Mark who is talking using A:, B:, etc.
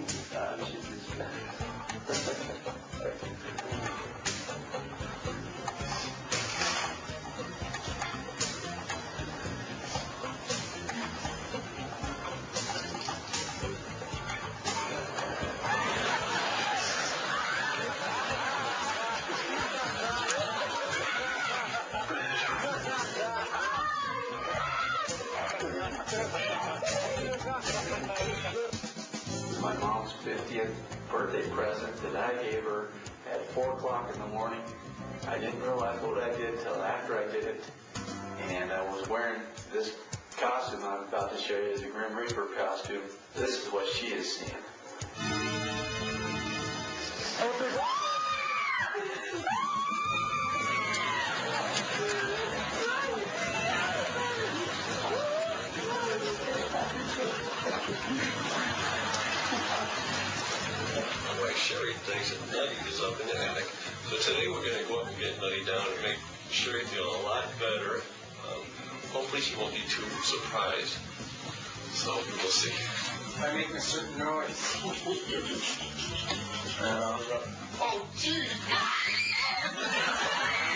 A: My mom's 50th birthday present that I gave her at 4 o'clock in the morning. I didn't realize what I did till after I did it. And I was wearing this costume I'm about to show you is a Grim Reaper costume. This is what she is seeing.
B: My wife Sherry thinks that Nutty is up in the attic. So today we're going to go up and get Nutty down and make Sherry feel a lot better. Hopefully she won't be too surprised. So we'll see.
A: I make a certain noise.
B: Oh, gee!